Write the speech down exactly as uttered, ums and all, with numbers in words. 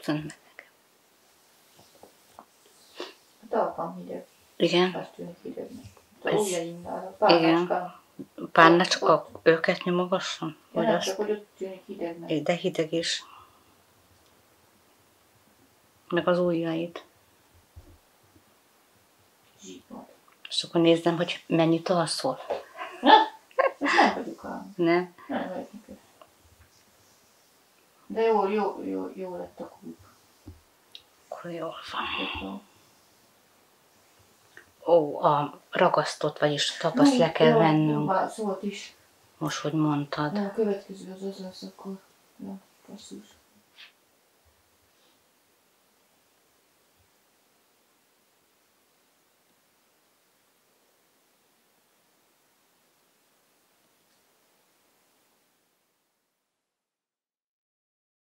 rögtön meleg. A talpam hideg. Igen. Azt tűnik hidegnek. A Ez- ujjaimnál, a párnácskán. Párnácska, őket nyomogassam? Ja, Vagy nem, azt? csak hogy ott tűnik hidegnek. De hideg is. Meg az ujjaid. Zsípad. És akkor nézzem, hogy mennyit alszol. Na, most nem vagyok ám. Nem? Nem vagyok neked. De jó, jó, jó, jó lett a kúp. Akkor jól van. Jó. Ó, a ragasztott, vagyis a tapaszt le kell Jó, vennünk. Jó, szólt is. Most, hogy mondtad. Ja, a következő az az lesz akkor. Ja, basszus.